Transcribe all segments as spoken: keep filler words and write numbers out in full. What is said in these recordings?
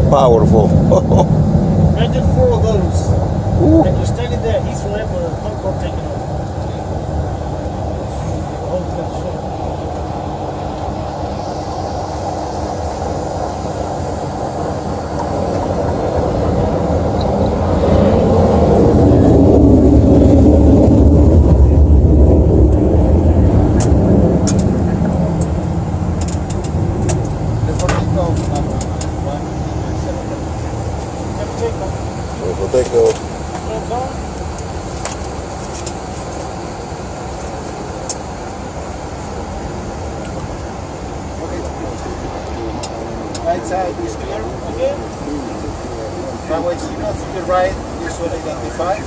powerful. Imagine four of those. Ooh. And you're standing there, he's forever, Concorde taking off. Oh, that's shit. Take Right side is clear again. Runway signal to the right, this one identified.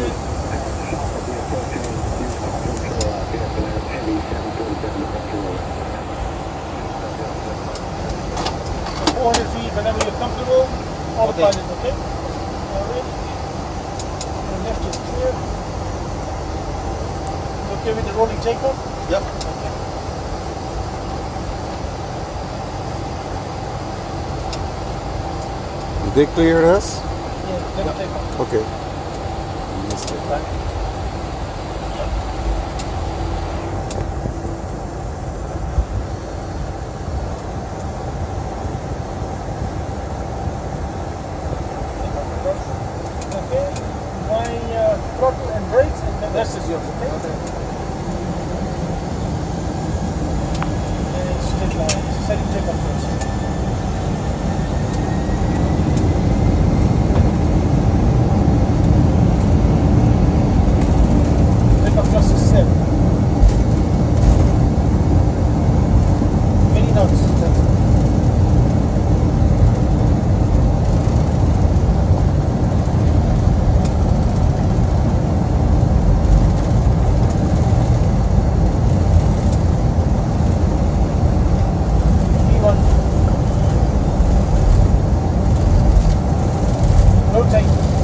four hundred feet whenever you're comfortable. Autopilot, okay? Alright. The left is clear. You okay with the rolling takeoff? Yep. Okay. They cleared us? Yeah, let me take off. Okay. Back. Okay, my uh, throttle and brakes, and the rest is yours, okay? And straight line, setting takeoff first. Plus is seven. Many knots. E one. Rotate.